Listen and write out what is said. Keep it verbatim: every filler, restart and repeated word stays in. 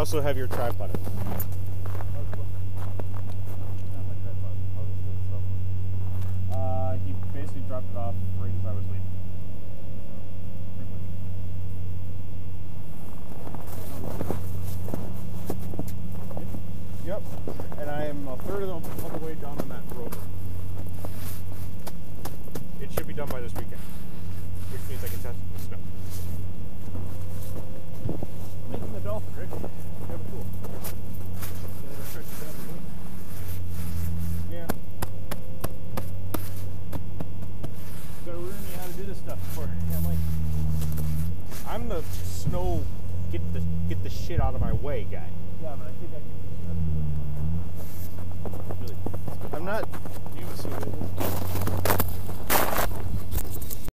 also have your tripod. Uh, he basically dropped it off right as I was leaving. Yep, and I am a third of the, of the way down on that rope. It should be done by this weekend, which means I can test it in the snow. Making the dolphin, Rick. You have a tool. Yeah. Gotta learn me how to do this stuff before. Yeah, I'm like, I'm the snow get the get the shit out of my way guy. yeah, but I think I can teach you how to do it. Really. I'm not. You must see